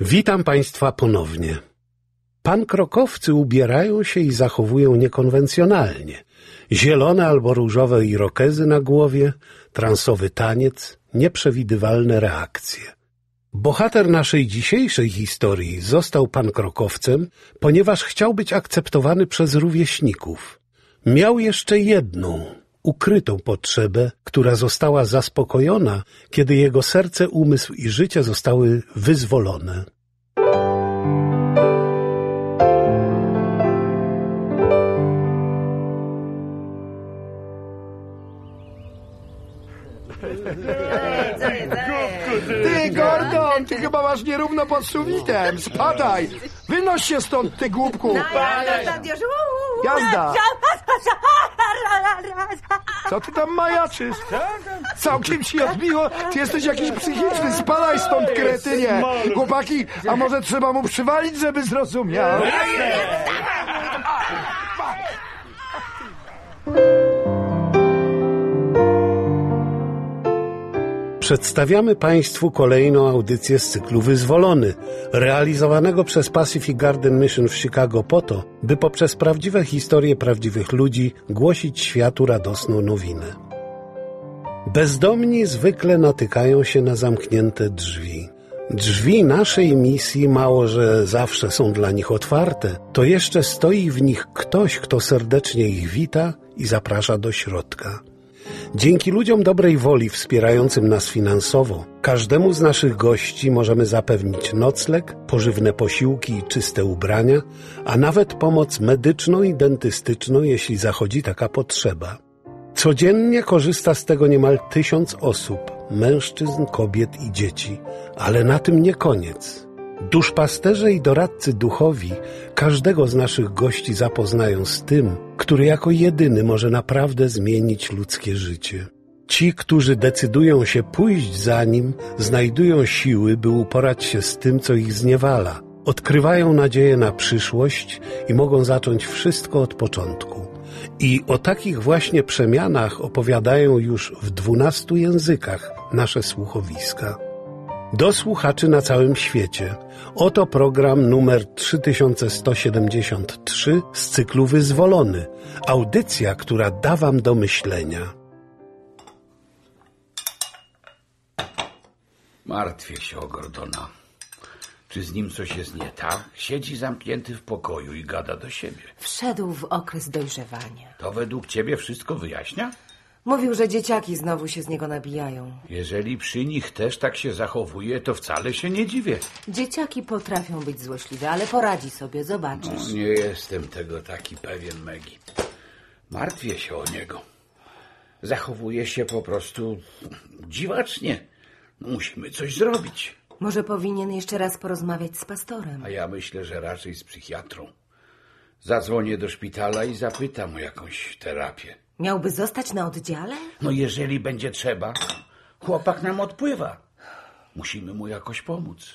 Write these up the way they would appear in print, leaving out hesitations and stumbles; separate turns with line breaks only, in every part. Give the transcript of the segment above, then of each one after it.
Witam Państwa ponownie. Pankrokowcy ubierają się i zachowują niekonwencjonalnie. Zielone albo różowe irokezy na głowie, transowy taniec, nieprzewidywalne reakcje. Bohater naszej dzisiejszej historii został pankrokowcem, ponieważ chciał być akceptowany przez rówieśników. Miał jeszcze jedną, ukrytą potrzebę, która została zaspokojona, kiedy jego serce, umysł i życie zostały wyzwolone.
Ty, Gordon, ty chyba masz nierówno pod sufitem. Spadaj! Wynoś się stąd, ty głupku! Jazda! Co ty tam majaczysz? Całkiem ci odbiło? Ty jesteś jakiś psychiczny. Spadaj stąd, kretynie! Chłopaki, a może trzeba mu przywalić, żeby zrozumiał?
Przedstawiamy Państwu kolejną audycję z cyklu Wyzwolony, realizowanego przez Pacific Garden Mission w Chicago po to, by poprzez prawdziwe historie prawdziwych ludzi głosić światu radosną nowinę. Bezdomni zwykle natykają się na zamknięte drzwi. Drzwi naszej misji mało, że zawsze są dla nich otwarte, to jeszcze stoi w nich ktoś, kto serdecznie ich wita i zaprasza do środka. Dzięki ludziom dobrej woli wspierającym nas finansowo, każdemu z naszych gości możemy zapewnić nocleg, pożywne posiłki i czyste ubrania, a nawet pomoc medyczną i dentystyczną, jeśli zachodzi taka potrzeba. Codziennie korzysta z tego niemal 1000 osób, mężczyzn, kobiet i dzieci, ale na tym nie koniec. Duszpasterze i doradcy duchowi każdego z naszych gości zapoznają z tym, który jako jedyny może naprawdę zmienić ludzkie życie. Ci, którzy decydują się pójść za nim, znajdują siły, by uporać się z tym, co ich zniewala. Odkrywają nadzieję na przyszłość i mogą zacząć wszystko od początku. I o takich właśnie przemianach opowiadają już w 12 językach nasze słuchowiska. Do słuchaczy na całym świecie. Oto program numer 3173 z cyklu Wyzwolony. Audycja, która da wam do myślenia.
Martwię się o Gordona. Czy z nim coś jest nie tak? Siedzi zamknięty w pokoju i gada do siebie.
Wszedł w okres dojrzewania.
To według ciebie wszystko wyjaśnia?
Mówił, że dzieciaki znowu się z niego nabijają.
Jeżeli przy nich też tak się zachowuje, to wcale się nie dziwię.
Dzieciaki potrafią być złośliwe, ale poradzi sobie, zobaczysz.
No, nie jestem tego taki pewien, Maggie. Martwię się o niego. Zachowuje się po prostu dziwacznie. Musimy coś zrobić.
Może powinien jeszcze raz porozmawiać z pastorem.
A ja myślę, że raczej z psychiatrą. Zadzwonię do szpitala i zapytam o jakąś terapię.
Miałby zostać na oddziale?
No jeżeli będzie trzeba, chłopak nam odpływa. Musimy mu jakoś pomóc.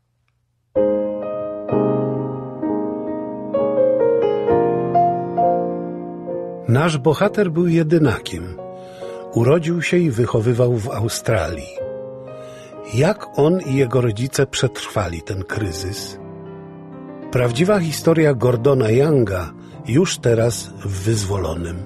Nasz bohater był jedynakiem. Urodził się i wychowywał w Australii. Jak on i jego rodzice przetrwali ten kryzys? Prawdziwa historia Gordona Younga już teraz w Wyzwolonym.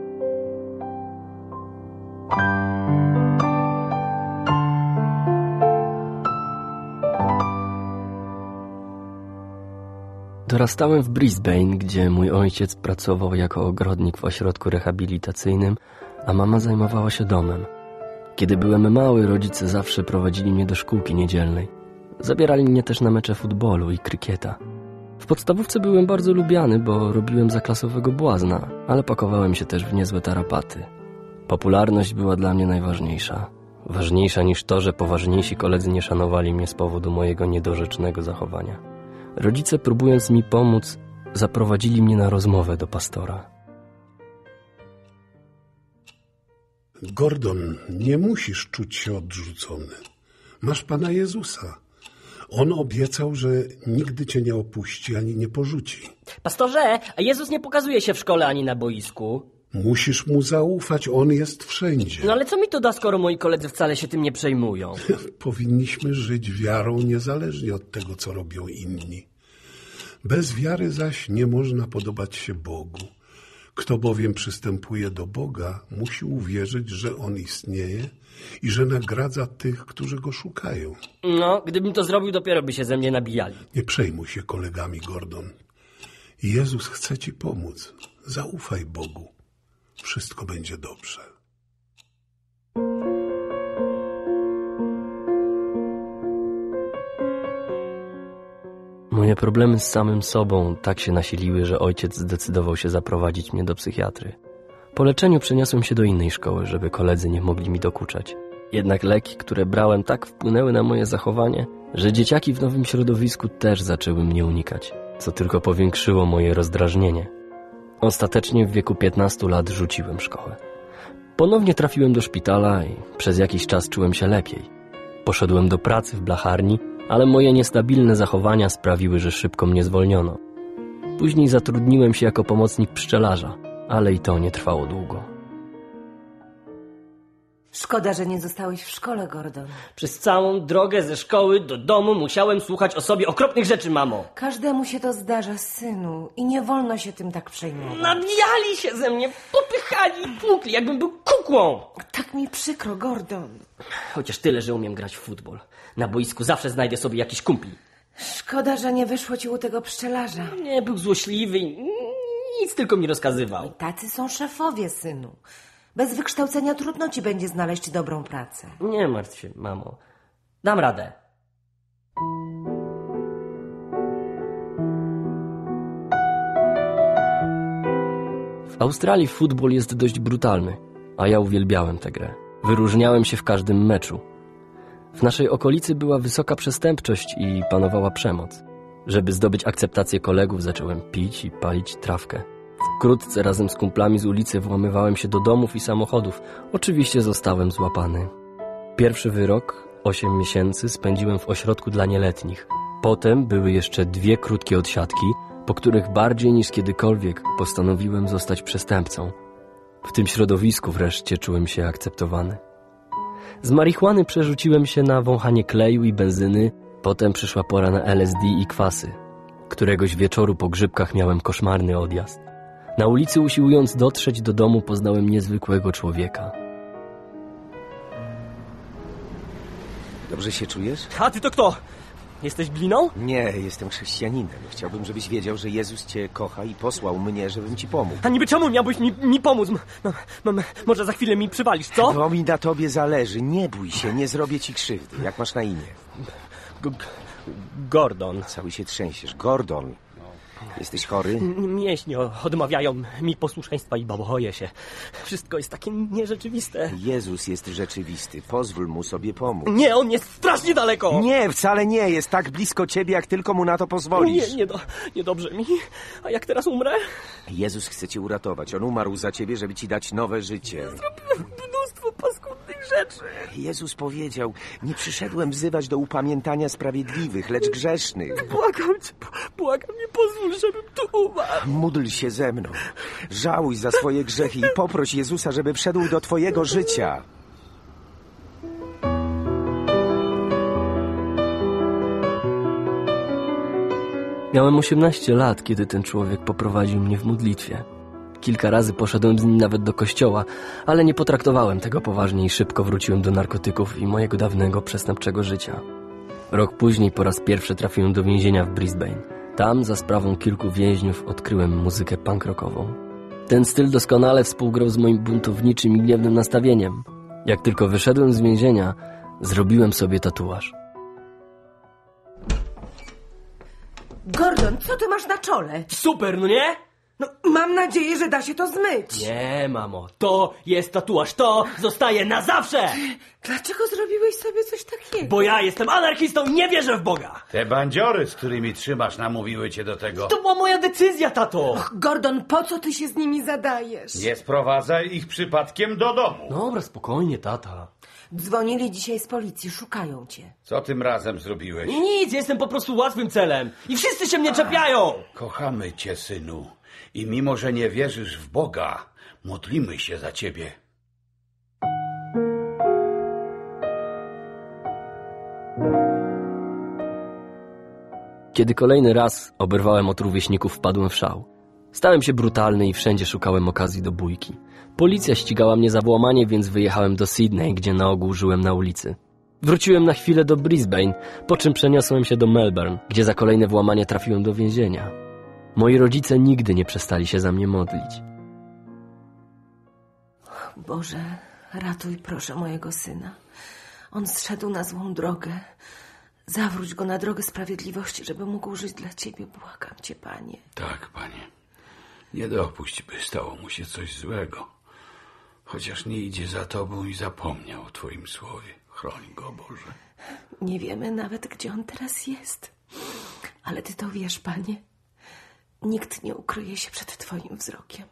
Dorastałem w Brisbane, gdzie mój ojciec pracował jako ogrodnik w ośrodku rehabilitacyjnym, a mama zajmowała się domem. Kiedy byłem mały, rodzice zawsze prowadzili mnie do szkółki niedzielnej. Zabierali mnie też na mecze futbolu i krykieta. W podstawówce byłem bardzo lubiany, bo robiłem zaklasowego błazna, ale pakowałem się też w niezłe tarapaty. Popularność była dla mnie najważniejsza. Ważniejsza niż to, że poważniejsi koledzy nie szanowali mnie z powodu mojego niedorzecznego zachowania. Rodzice, próbując mi pomóc, zaprowadzili mnie na rozmowę do pastora.
Gordon, nie musisz czuć się odrzucony. Masz Pana Jezusa. On obiecał, że nigdy cię nie opuści ani nie porzuci.
Pastorze, a Jezus nie pokazuje się w szkole ani na boisku.
Musisz mu zaufać, on jest wszędzie.
No ale co mi to da, skoro moi koledzy wcale się tym nie przejmują?
Powinniśmy żyć wiarą niezależnie od tego, co robią inni. Bez wiary zaś nie można podobać się Bogu. Kto bowiem przystępuje do Boga, musi uwierzyć, że On istnieje i że nagradza tych, którzy Go szukają.
No, gdybym to zrobił, dopiero by się ze mnie nabijali.
Nie przejmuj się kolegami, Gordon. Jezus chce ci pomóc. Zaufaj Bogu. Wszystko będzie dobrze.
Moje problemy z samym sobą tak się nasiliły, że ojciec zdecydował się zaprowadzić mnie do psychiatry. Po leczeniu przeniosłem się do innej szkoły, żeby koledzy nie mogli mi dokuczać. Jednak leki, które brałem, tak wpłynęły na moje zachowanie, że dzieciaki w nowym środowisku też zaczęły mnie unikać, co tylko powiększyło moje rozdrażnienie. Ostatecznie w wieku 15 lat rzuciłem szkołę. Ponownie trafiłem do szpitala i przez jakiś czas czułem się lepiej. Poszedłem do pracy w blacharni, ale moje niestabilne zachowania sprawiły, że szybko mnie zwolniono. Później zatrudniłem się jako pomocnik pszczelarza, ale i to nie trwało długo.
Szkoda, że nie zostałeś w szkole, Gordon.
Przez całą drogę ze szkoły do domu musiałem słuchać o sobie okropnych rzeczy, mamo.
Każdemu się to zdarza, synu, i nie wolno się tym tak przejmować.
Nabijali się ze mnie, popychali, tłukli, jakbym był kukłą.
Tak mi przykro, Gordon.
Chociaż tyle, że umiem grać w futbol. Na boisku zawsze znajdę sobie jakiś kumpli.
Szkoda, że nie wyszło ci u tego pszczelarza.
Nie, był złośliwy i nic tylko mi rozkazywał.
Tacy są szefowie, synu. Bez wykształcenia trudno ci będzie znaleźć dobrą pracę.
Nie martw się, mamo. Dam radę. W Australii futbol jest dość brutalny, a ja uwielbiałem tę grę. Wyróżniałem się w każdym meczu. W naszej okolicy była wysoka przestępczość i panowała przemoc. Żeby zdobyć akceptację kolegów, zacząłem pić i palić trawkę. Wkrótce razem z kumplami z ulicy włamywałem się do domów i samochodów. Oczywiście zostałem złapany. Pierwszy wyrok, 8 miesięcy, spędziłem w ośrodku dla nieletnich. Potem były jeszcze 2 krótkie odsiadki, po których bardziej niż kiedykolwiek postanowiłem zostać przestępcą. W tym środowisku wreszcie czułem się akceptowany. Z marihuany przerzuciłem się na wąchanie kleju i benzyny, potem przyszła pora na LSD i kwasy. Któregoś wieczoru po grzybkach miałem koszmarny odjazd. Na ulicy, usiłując dotrzeć do domu, poznałem niezwykłego człowieka.
Dobrze się czujesz?
A ty to kto? Jesteś gliną?
Nie, jestem chrześcijaninem. Chciałbym, żebyś wiedział, że Jezus cię kocha i posłał mnie, żebym ci pomógł.
A niby czemu miałbyś mi pomóc? Może za chwilę mi przywalisz, co?
Bo mi na tobie zależy. Nie bój się, nie zrobię ci krzywdy. Jak masz na imię?
Gordon.
Cały się trzęsiesz. Gordon. Jesteś chory?
Mięśnie odmawiają mi posłuszeństwa i boję się. Wszystko jest takie nierzeczywiste.
Jezus jest rzeczywisty. Pozwól mu sobie pomóc.
Nie, on jest strasznie daleko.
Nie, wcale nie. Jest tak blisko ciebie, jak tylko mu na to pozwolisz.
Niedobrze mi. A jak teraz umrę?
Jezus chce cię uratować. On umarł za ciebie, żeby ci dać nowe życie.
Zrobiłem mnóstwo paskudnych rzeczy.
Jezus powiedział, nie przyszedłem wzywać do upamiętania sprawiedliwych, lecz grzesznych.
Błagam cię, pozwól, żebym tu umarł.
Módl się ze mną. Żałuj za swoje grzechy i poproś Jezusa, żeby wszedł do twojego życia.
Miałem 18 lat, kiedy ten człowiek poprowadził mnie w modlitwie. Kilka razy poszedłem z nim nawet do kościoła, ale nie potraktowałem tego poważnie i szybko wróciłem do narkotyków i mojego dawnego przestępczego życia. Rok później po raz pierwszy trafiłem do więzienia w Brisbane. Tam za sprawą kilku więźniów odkryłem muzykę punk rockową. Ten styl doskonale współgrał z moim buntowniczym i gniewnym nastawieniem. Jak tylko wyszedłem z więzienia, zrobiłem sobie tatuaż.
Gordon, co ty masz na czole?
Super, no nie?
No, mam nadzieję, że da się to zmyć.
Nie, mamo, to jest tatuaż, to zostaje na zawsze!
Dlaczego zrobiłeś sobie coś takiego?
Bo ja jestem anarchistą i nie wierzę w Boga!
Te bandziory, z którymi trzymasz, namówiły cię do tego.
To była moja decyzja, tato!
Gordon, po co ty się z nimi zadajesz?
Nie sprowadzaj ich przypadkiem do domu.
Dobra, spokojnie, tata.
Dzwonili dzisiaj z policji, szukają cię.
Co tym razem zrobiłeś?
Nic, jestem po prostu łatwym celem. I wszyscy się mnie czepiają!
Kochamy cię, synu. I mimo, że nie wierzysz w Boga, modlimy się za ciebie.
Kiedy kolejny raz oberwałem od rówieśników, wpadłem w szał. Stałem się brutalny i wszędzie szukałem okazji do bójki. Policja ścigała mnie za włamanie, więc wyjechałem do Sydney, gdzie na ogół żyłem na ulicy. Wróciłem na chwilę do Brisbane, po czym przeniosłem się do Melbourne, gdzie za kolejne włamanie trafiłem do więzienia. Moi rodzice nigdy nie przestali się za mnie modlić.
Boże, ratuj proszę mojego syna. On zszedł na złą drogę. Zawróć go na drogę sprawiedliwości, żeby mógł żyć dla Ciebie. Błagam Cię, Panie.
Tak, Panie. Nie dopuść, by stało mu się coś złego. Chociaż nie idzie za Tobą i zapomniał o Twoim słowie. Chroń go, Boże.
Nie wiemy nawet, gdzie on teraz jest. Ale Ty to wiesz, Panie. Nikt nie ukryje się przed Twoim wzrokiem.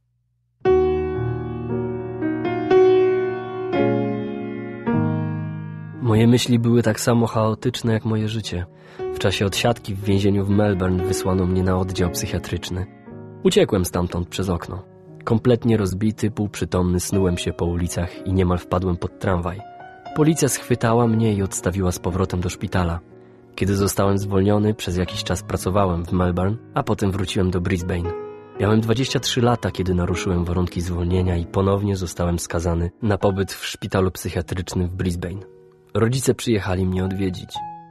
Moje myśli były tak samo chaotyczne jak moje życie. W czasie odsiadki w więzieniu w Melbourne wysłano mnie na oddział psychiatryczny. Uciekłem stamtąd przez okno. Kompletnie rozbity, półprzytomny, snułem się po ulicach i niemal wpadłem pod tramwaj. Policja schwytała mnie i odstawiła z powrotem do szpitala. Kiedy zostałem zwolniony, przez jakiś czas pracowałem w Melbourne, a potem wróciłem do Brisbane. Miałem 23 lata, kiedy naruszyłem warunki zwolnienia i ponownie zostałem skazany na pobyt w szpitalu psychiatrycznym w Brisbane. Rodzice przyjechali mnie odwiedzić.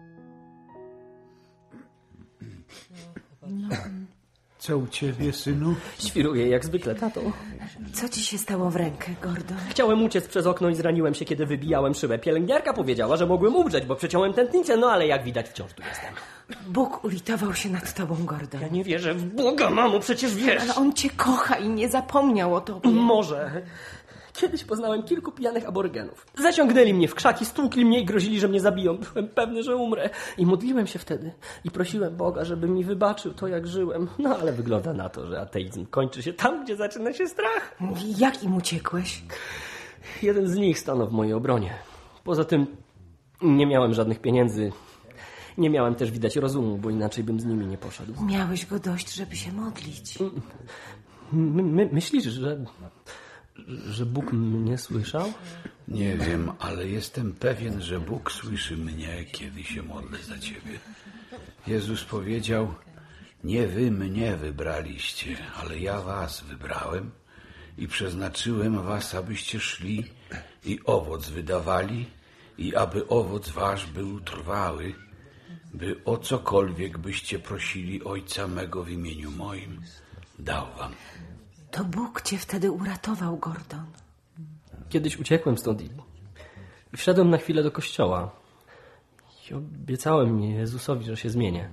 Co u ciebie, synu?
Świruję jak zwykle, tato.
Co Ci się stało w rękę, Gordon?
Chciałem uciec przez okno i zraniłem się, kiedy wybijałem szybę. Pielęgniarka powiedziała, że mogłem umrzeć, bo przeciąłem tętnicę, no ale jak widać wciąż tu jestem.
Bóg ulitował się nad Tobą, Gordon.
Ja nie wierzę w Boga, mamo, przecież wiesz.
Ale On Cię kocha i nie zapomniał o Tobie.
Może. Kiedyś poznałem kilku pijanych aborygenów. Zaciągnęli mnie w krzaki, stłukli mnie i grozili, że mnie zabiją. Byłem pewny, że umrę. I modliłem się wtedy. I prosiłem Boga, żeby mi wybaczył to, jak żyłem. No ale wygląda na to, że ateizm kończy się tam, gdzie zaczyna się strach.
Jak im uciekłeś?
Jeden z nich stanął w mojej obronie. Poza tym nie miałem żadnych pieniędzy. Nie miałem też widać rozumu, bo inaczej bym z nimi nie poszedł.
Miałeś go dość, żeby się modlić.
Myślisz, że Bóg mnie słyszał?
Nie wiem, ale jestem pewien, że Bóg słyszy mnie, kiedy się modlę za ciebie. Jezus powiedział: nie wy mnie wybraliście, ale ja was wybrałem i przeznaczyłem was, abyście szli i owoc wydawali i aby owoc wasz był trwały, by o cokolwiek byście prosili Ojca mego w imieniu moim, dał wam.
To Bóg Cię wtedy uratował, Gordon.
Kiedyś uciekłem stąd i wszedłem na chwilę do kościoła. I obiecałem Jezusowi, że się zmienię.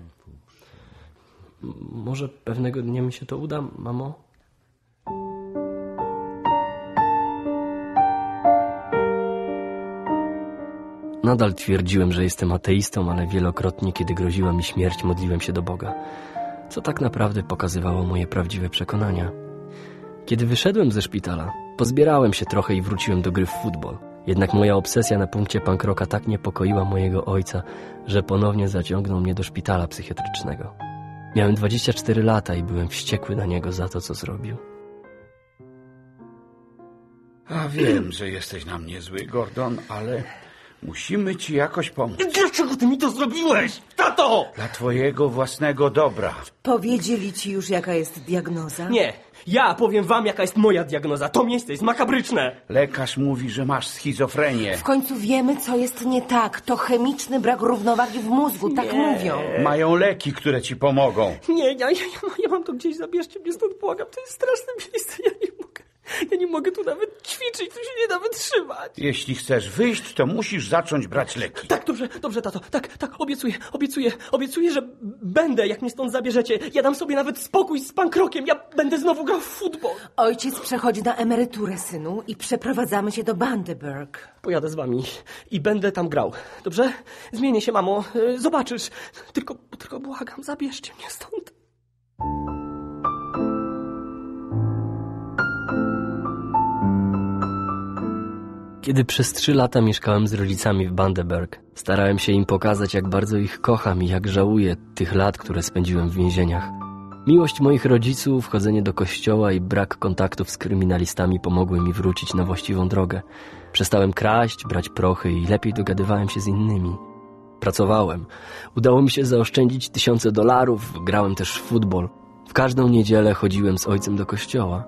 Może pewnego dnia mi się to uda, mamo?
Nadal twierdziłem, że jestem ateistą, ale wielokrotnie, kiedy groziła mi śmierć, modliłem się do Boga, co tak naprawdę pokazywało moje prawdziwe przekonania. Kiedy wyszedłem ze szpitala, pozbierałem się trochę i wróciłem do gry w futbol. Jednak moja obsesja na punkcie punk rocka tak niepokoiła mojego ojca, że ponownie zaciągnął mnie do szpitala psychiatrycznego. Miałem 24 lata i byłem wściekły na niego za to, co zrobił.
A wiem, że jesteś na mnie zły, Gordon, ale musimy ci jakoś pomóc.
Dlaczego ty mi to zrobiłeś, tato?
Dla twojego własnego dobra.
Powiedzieli Ci już, jaka jest diagnoza?
Nie, ja powiem wam, jaka jest moja diagnoza. To miejsce jest makabryczne.
Lekarz mówi, że masz schizofrenię.
W końcu wiemy, co jest nie tak. To chemiczny brak równowagi w mózgu, tak mówią.
Mają leki, które ci pomogą.
Nie, ja mam to gdzieś, zabierzcie mnie stąd, błagam. To jest straszne miejsce, ja nie mogę tu nawet ćwiczyć, tu się nie da wytrzymać.
Jeśli chcesz wyjść, to musisz zacząć brać leki.
Tak, dobrze, tato. Tak, obiecuję, że będę, jak mnie stąd zabierzecie. Ja dam sobie nawet spokój z punk rockiem. Ja będę znowu grał w futbol.
Ojciec przechodzi na emeryturę, synu, i przeprowadzamy się do Bundaberg.
Pojadę z wami i będę tam grał. Dobrze? Zmienię się, mamo. Zobaczysz. Tylko błagam, zabierzcie mnie stąd.
Kiedy przez 3 lata mieszkałem z rodzicami w Bundaberg, starałem się im pokazać, jak bardzo ich kocham i jak żałuję tych lat, które spędziłem w więzieniach. Miłość moich rodziców, chodzenie do kościoła i brak kontaktów z kryminalistami pomogły mi wrócić na właściwą drogę. Przestałem kraść, brać prochy i lepiej dogadywałem się z innymi. Pracowałem. Udało mi się zaoszczędzić $1000, grałem też w futbol. W każdą niedzielę chodziłem z ojcem do kościoła.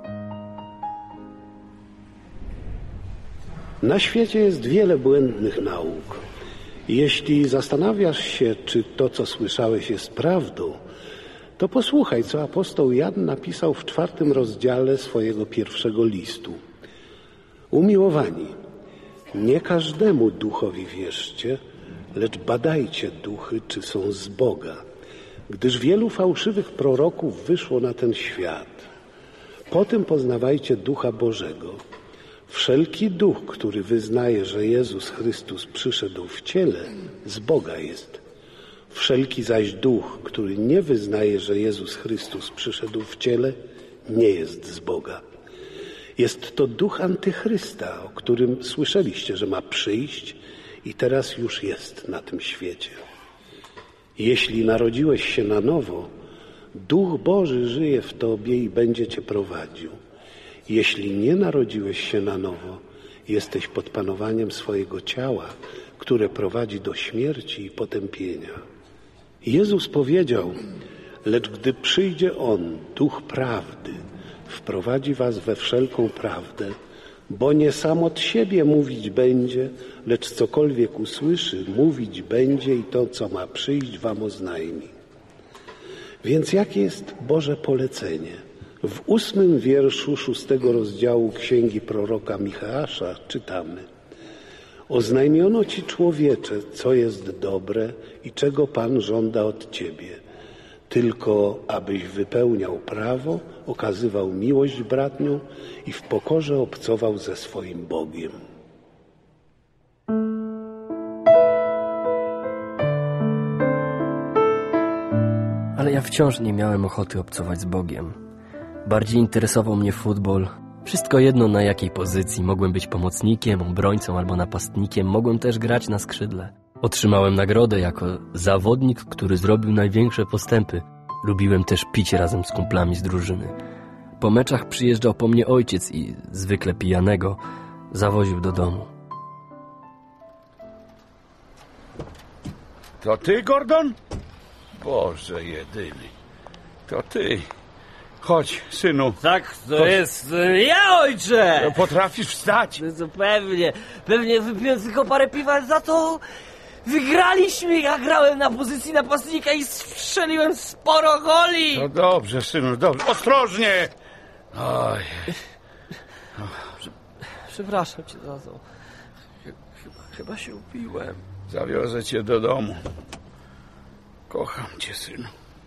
Na świecie jest wiele błędnych nauk. Jeśli zastanawiasz się, czy to, co słyszałeś, jest prawdą, to posłuchaj, co apostoł Jan napisał w 4. rozdziale swojego pierwszego listu. Umiłowani, nie każdemu duchowi wierzcie, lecz badajcie duchy, czy są z Boga, gdyż wielu fałszywych proroków wyszło na ten świat. Potem poznawajcie Ducha Bożego. Wszelki duch, który wyznaje, że Jezus Chrystus przyszedł w ciele, z Boga jest. Wszelki zaś duch, który nie wyznaje, że Jezus Chrystus przyszedł w ciele, nie jest z Boga. Jest to duch antychrysta, o którym słyszeliście, że ma przyjść i teraz już jest na tym świecie. Jeśli narodziłeś się na nowo, Duch Boży żyje w tobie i będzie cię prowadził. Jeśli nie narodziłeś się na nowo, jesteś pod panowaniem swojego ciała, które prowadzi do śmierci i potępienia. Jezus powiedział, lecz gdy przyjdzie On, Duch Prawdy, wprowadzi was we wszelką prawdę, bo nie sam od siebie mówić będzie, lecz cokolwiek usłyszy, mówić będzie i to, co ma przyjść, wam oznajmi. Więc jakie jest Boże polecenie? W 8. wierszu 6. rozdziału Księgi proroka Micheasza czytamy: Oznajmiono ci, człowiecze, co jest dobre i czego Pan żąda od ciebie, tylko abyś wypełniał prawo, okazywał miłość bratnią i w pokorze obcował ze swoim Bogiem.
Ale ja wciąż nie miałem ochoty obcować z Bogiem. Bardziej interesował mnie futbol. Wszystko jedno na jakiej pozycji. Mogłem być pomocnikiem, obrońcą albo napastnikiem. Mogłem też grać na skrzydle. Otrzymałem nagrodę jako zawodnik, który zrobił największe postępy. Lubiłem też pić razem z kumplami z drużyny. Po meczach przyjeżdżał po mnie ojciec i zwykle pijanego zawoził do domu.
To ty, Gordon? Boże jedyny, to ty. Chodź, synu.
Tak, to jest ja, ojcze!
Potrafisz wstać?
No to pewnie wypiłem tylko parę piwa, za to wygraliśmy. Ja grałem na pozycji napastnika i strzeliłem sporo goli.
No dobrze, synu, dobrze. Ostrożnie! Oj.
Przepraszam cię, tato. Chyba się upiłem.
Zawiozę cię do domu. Kocham cię, synu.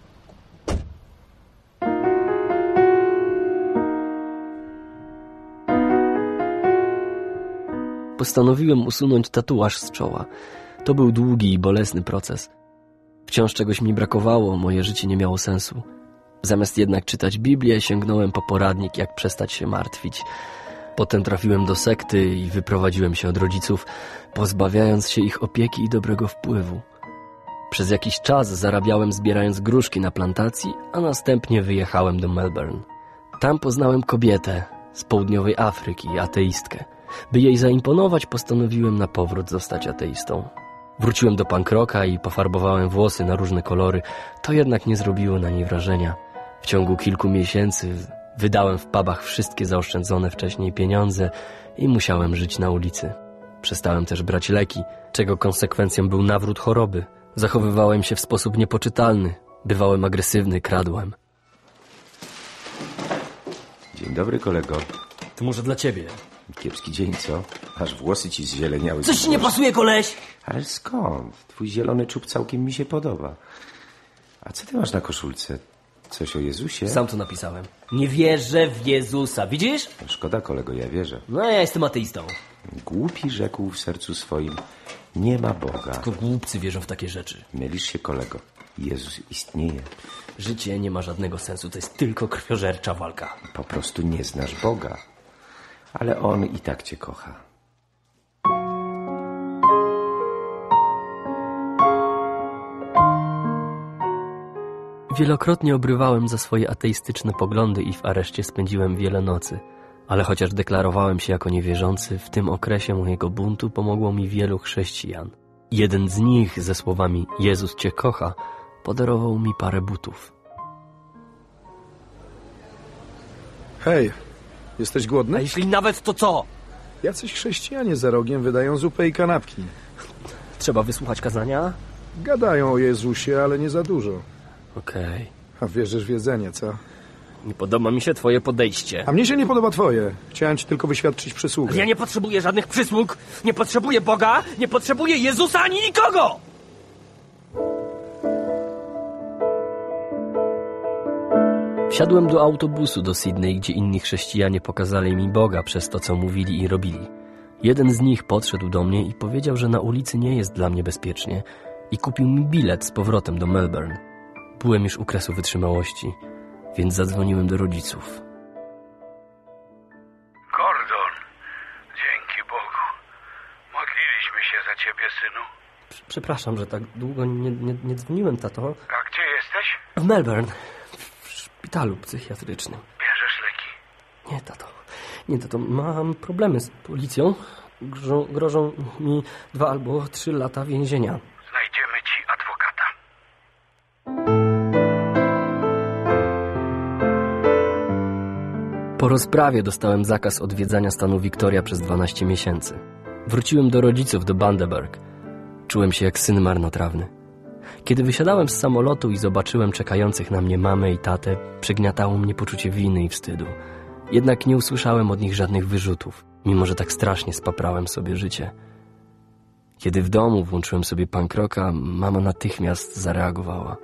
Postanowiłem usunąć tatuaż z czoła. To był długi i bolesny proces. Wciąż czegoś mi brakowało, moje życie nie miało sensu. Zamiast jednak czytać Biblię, sięgnąłem po poradnik, jak przestać się martwić. Potem trafiłem do sekty i wyprowadziłem się od rodziców, pozbawiając się ich opieki i dobrego wpływu. Przez jakiś czas zarabiałem zbierając gruszki na plantacji, a następnie wyjechałem do Melbourne. Tam poznałem kobietę z południowej Afryki, ateistkę. By jej zaimponować, postanowiłem na powrót zostać ateistą. Wróciłem do punk rocka i pofarbowałem włosy na różne kolory. To jednak nie zrobiło na niej wrażenia. W ciągu kilku miesięcy wydałem w pubach wszystkie zaoszczędzone wcześniej pieniądze i musiałem żyć na ulicy. Przestałem też brać leki, czego konsekwencją był nawrót choroby. Zachowywałem się w sposób niepoczytalny. Bywałem agresywny, kradłem.
Dzień dobry, kolego.
To może dla ciebie.
Kiepski dzień, co? Aż włosy ci zzieleniały.
Coś ci nie pasuje, koleś?
Ale skąd? Twój zielony czub całkiem mi się podoba. A co ty masz na koszulce? Coś o Jezusie?
Sam to napisałem. Nie wierzę w Jezusa, widzisz?
Szkoda, kolego, ja wierzę.
No ja jestem ateistą.
Głupi rzekł w sercu swoim: nie ma Boga.
Tylko głupcy wierzą w takie rzeczy.
Mylisz się, kolego. Jezus istnieje.
Życie nie ma żadnego sensu, to jest tylko krwiożercza walka.
Po prostu nie znasz Boga. Ale On i tak cię kocha.
Wielokrotnie obrywałem za swoje ateistyczne poglądy i w areszcie spędziłem wiele nocy. Ale chociaż deklarowałem się jako niewierzący, w tym okresie mojego buntu pomogło mi wielu chrześcijan. Jeden z nich ze słowami „Jezus cię kocha” podarował mi parę butów.
Hej, jesteś głodny?
A jeśli nawet, to co?
Jacyś chrześcijanie za rogiem wydają zupę i kanapki.
Trzeba wysłuchać kazania?
Gadają o Jezusie, ale nie za dużo.
Okej.
A wierzysz w jedzenie, co?
Nie podoba mi się twoje podejście.
A mnie się nie podoba twoje. Chciałem ci tylko wyświadczyć przysługę.
Ja nie potrzebuję żadnych przysług, nie potrzebuję Boga, nie potrzebuję Jezusa ani nikogo!
Wsiadłem do autobusu do Sydney, gdzie inni chrześcijanie pokazali mi Boga przez to, co mówili i robili. Jeden z nich podszedł do mnie i powiedział, że na ulicy nie jest dla mnie bezpiecznie i kupił mi bilet z powrotem do Melbourne. Byłem już u kresu wytrzymałości, więc zadzwoniłem do rodziców.
Gordon, dzięki Bogu. Modliliśmy się za ciebie, synu.
Przepraszam, że tak długo nie dzwoniłem, tato.
A gdzie jesteś?
W Melbourne, w szpitalu psychiatrycznym.
Bierzesz leki?
Nie, tato, mam problemy z policją. Grożą mi 2 albo 3 lata więzienia.
Znajdziemy ci adwokata.
Po rozprawie dostałem zakaz odwiedzania stanu Victoria przez 12 miesięcy. Wróciłem do rodziców do Bundaberg. Czułem się jak syn marnotrawny. Kiedy wysiadałem z samolotu i zobaczyłem czekających na mnie mamę i tatę, przygniatało mnie poczucie winy i wstydu. Jednak nie usłyszałem od nich żadnych wyrzutów, mimo że tak strasznie spaprałem sobie życie. Kiedy w domu włączyłem sobie punk rocka, mama natychmiast zareagowała.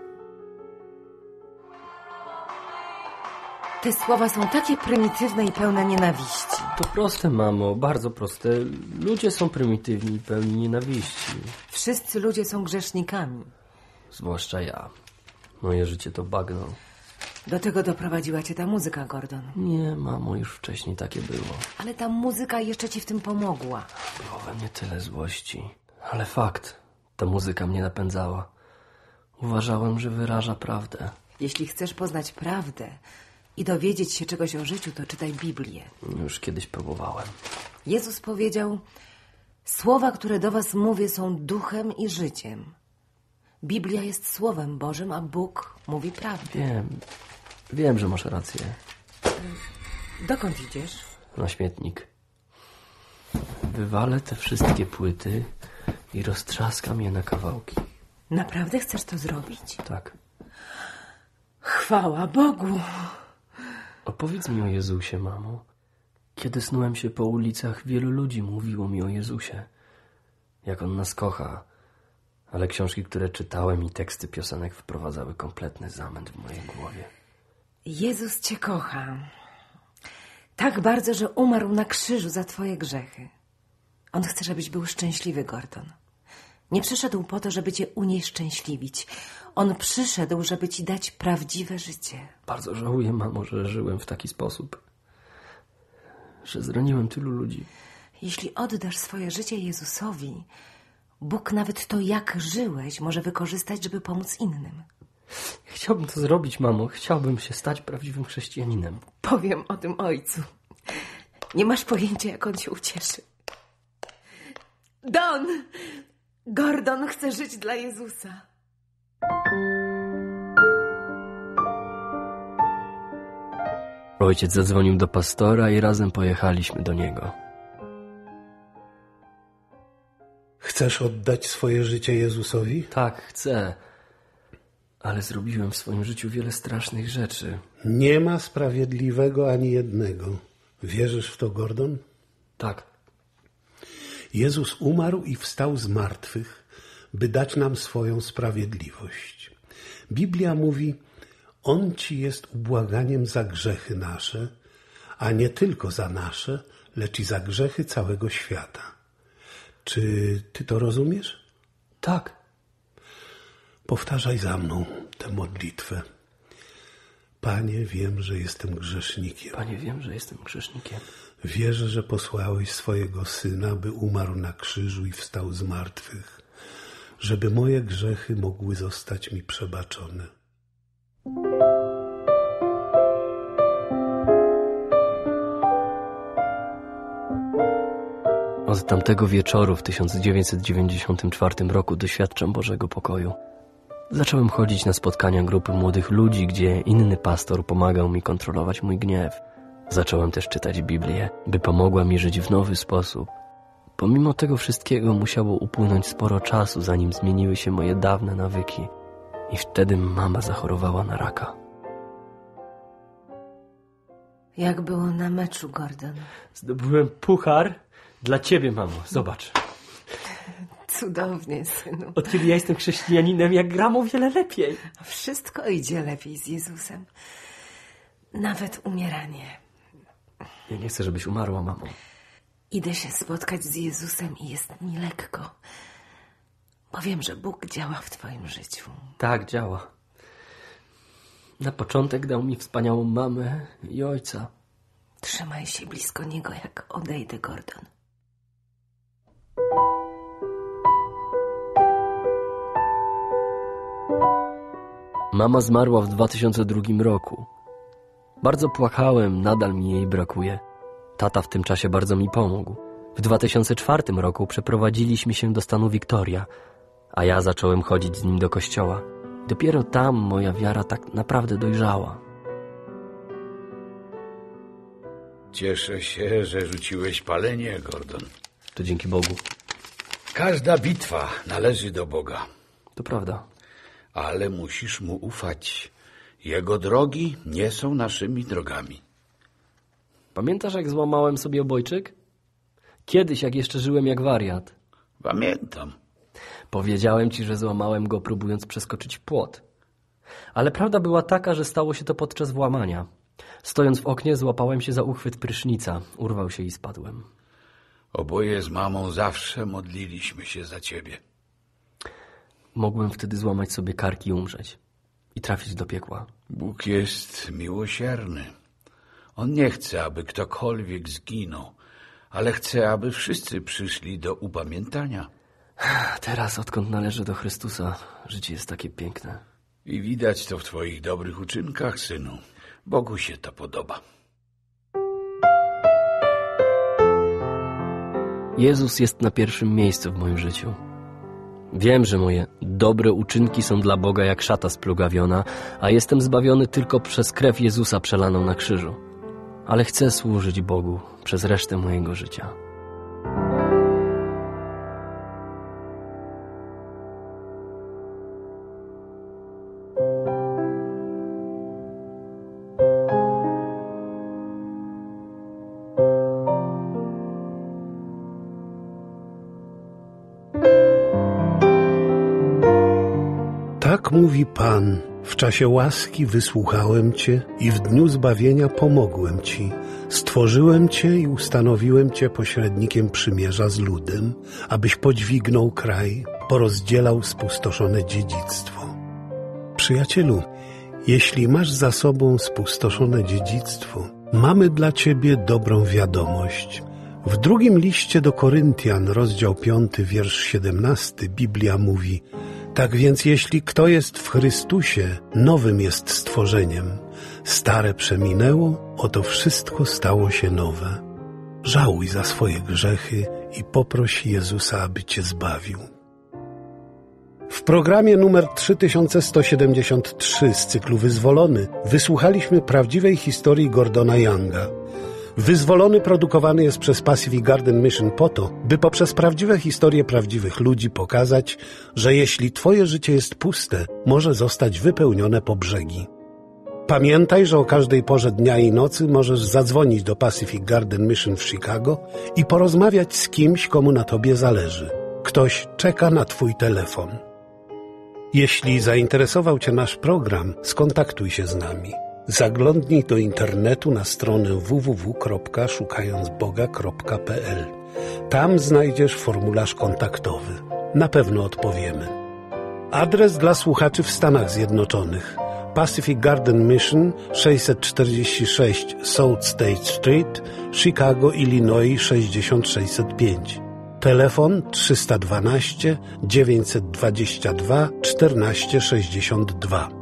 Te słowa są takie prymitywne i pełne nienawiści.
To proste, mamo, bardzo proste. Ludzie są prymitywni i pełni nienawiści.
Wszyscy ludzie są grzesznikami.
Zwłaszcza ja. Moje życie to bagno.
Do tego doprowadziła cię ta muzyka, Gordon.
Nie, mamo, już wcześniej takie było.
Ale ta muzyka jeszcze ci w tym pomogła.
Było we mnie tyle złości. Ale fakt, ta muzyka mnie napędzała. Uważałem, że wyraża prawdę.
Jeśli chcesz poznać prawdę i dowiedzieć się czegoś o życiu, to czytaj Biblię.
Już kiedyś próbowałem.
Jezus powiedział: słowa, które do was mówię, są duchem i życiem. Biblia jest Słowem Bożym, a Bóg mówi prawdę.
Wiem, że masz rację.
Dokąd idziesz?
Na śmietnik. Wywalę te wszystkie płyty i roztrzaskam je na kawałki.
Naprawdę chcesz to zrobić?
Tak.
Chwała Bogu!
Opowiedz mi o Jezusie, mamo. Kiedy snułem się po ulicach, wielu ludzi mówiło mi o Jezusie. Jak On nas kocha. Ale książki, które czytałem i teksty piosenek wprowadzały kompletny zamęt w mojej głowie.
Jezus cię kocha. Tak bardzo, że umarł na krzyżu za twoje grzechy. On chce, żebyś był szczęśliwy, Gordon. Nie przyszedł po to, żeby cię unieszczęśliwić. On przyszedł, żeby ci dać prawdziwe życie.
Bardzo żałuję, mamo, że żyłem w taki sposób. Że zraniłem tylu ludzi.
Jeśli oddasz swoje życie Jezusowi, Bóg nawet to, jak żyłeś, może wykorzystać, żeby pomóc innym.
Chciałbym to zrobić, mamo. Chciałbym się stać prawdziwym chrześcijaninem.
Powiem o tym ojcu. Nie masz pojęcia, jak on się ucieszy. Don! Gordon chce żyć dla Jezusa.
Ojciec zadzwonił do pastora i razem pojechaliśmy do niego.
Chcesz oddać swoje życie Jezusowi?
Tak, chcę. Ale zrobiłem w swoim życiu wiele strasznych rzeczy.
Nie ma sprawiedliwego ani jednego. Wierzysz w to, Gordon?
Tak.
Jezus umarł i wstał z martwych, by dać nam swoją sprawiedliwość. Biblia mówi: On ci jest ubłaganiem za grzechy nasze, a nie tylko za nasze, lecz i za grzechy całego świata. Czy ty to rozumiesz?
Tak.
Powtarzaj za mną tę modlitwę. Panie, wiem, że jestem grzesznikiem.
Panie, wiem, że jestem grzesznikiem.
Wierzę, że posłałeś swojego Syna, by umarł na krzyżu i wstał z martwych, żeby moje grzechy mogły zostać mi przebaczone.
Od tamtego wieczoru w 1994 roku doświadczam Bożego pokoju. Zacząłem chodzić na spotkania grupy młodych ludzi, gdzie inny pastor pomagał mi kontrolować mój gniew. Zacząłem też czytać Biblię, by pomogła mi żyć w nowy sposób. Pomimo tego wszystkiego musiało upłynąć sporo czasu, zanim zmieniły się moje dawne nawyki. I wtedy mama zachorowała na raka.
Jak było na meczu, Gordon?
Zdobyłem puchar dla ciebie, mamo. Zobacz.
Cudownie, synu.
Od kiedy ja jestem chrześcijaninem, jak gram o wiele lepiej.
Wszystko idzie lepiej z Jezusem. Nawet umieranie.
Ja nie chcę, żebyś umarła, mamo.
Idę się spotkać z Jezusem i jest mi lekko. Bo wiem, że Bóg działa w twoim życiu.
Tak, działa. Na początek dał mi wspaniałą mamę i ojca.
Trzymaj się blisko Niego, jak odejdę, Gordon.
Mama zmarła w 2002 roku. Bardzo płakałem, nadal mi jej brakuje. Tata w tym czasie bardzo mi pomógł. W 2004 roku przeprowadziliśmy się do stanu Victoria, a ja zacząłem chodzić z nim do kościoła. Dopiero tam moja wiara tak naprawdę dojrzała.
Cieszę się, że rzuciłeś palenie, Gordon.
To dzięki Bogu.
Każda bitwa należy do Boga.
To prawda.
Ale musisz Mu ufać. Jego drogi nie są naszymi drogami.
Pamiętasz, jak złamałem sobie obojczyk? Kiedyś, jak jeszcze żyłem jak wariat.
Pamiętam.
Powiedziałem ci, że złamałem go, próbując przeskoczyć płot. Ale prawda była taka, że stało się to podczas włamania. Stojąc w oknie, złapałem się za uchwyt prysznica. Urwał się i spadłem.
Oboje z mamą zawsze modliliśmy się za ciebie.
Mogłem wtedy złamać sobie kark i umrzeć. I trafić do piekła.
Bóg jest miłosierny. On nie chce, aby ktokolwiek zginął, ale chce, aby wszyscy przyszli do upamiętania.
Teraz, odkąd należę do Chrystusa, życie jest takie piękne.
I widać to w twoich dobrych uczynkach, synu. Bogu się to podoba.
Jezus jest na pierwszym miejscu w moim życiu. Wiem, że moje dobre uczynki są dla Boga jak szata splugawiona, a jestem zbawiony tylko przez krew Jezusa przelaną na krzyżu. Ale chcę służyć Bogu przez resztę mojego życia.
Tak mówi Pan, w czasie łaski wysłuchałem Cię i w dniu zbawienia pomogłem Ci. Stworzyłem Cię i ustanowiłem Cię pośrednikiem przymierza z ludem, abyś podźwignął kraj, porozdzielał spustoszone dziedzictwo. Przyjacielu, jeśli masz za sobą spustoszone dziedzictwo, mamy dla Ciebie dobrą wiadomość. W drugim liście do Koryntian, rozdział 5, wiersz 17, Biblia mówi: tak więc jeśli kto jest w Chrystusie, nowym jest stworzeniem. Stare przeminęło, oto wszystko stało się nowe. Żałuj za swoje grzechy i poproś Jezusa, aby cię zbawił. W programie numer 3173 z cyklu Wyzwolony wysłuchaliśmy prawdziwej historii Gordona Younga. Wyzwolony produkowany jest przez Pacific Garden Mission po to, by poprzez prawdziwe historie prawdziwych ludzi pokazać, że jeśli twoje życie jest puste, może zostać wypełnione po brzegi. Pamiętaj, że o każdej porze dnia i nocy możesz zadzwonić do Pacific Garden Mission w Chicago i porozmawiać z kimś, komu na tobie zależy. Ktoś czeka na twój telefon. Jeśli zainteresował cię nasz program, skontaktuj się z nami. Zaglądnij do internetu na stronę www.szukającboga.pl. Tam znajdziesz formularz kontaktowy. Na pewno odpowiemy. Adres dla słuchaczy w Stanach Zjednoczonych: Pacific Garden Mission, 646 South State Street, Chicago, Illinois 60605. Telefon 312 922 1462.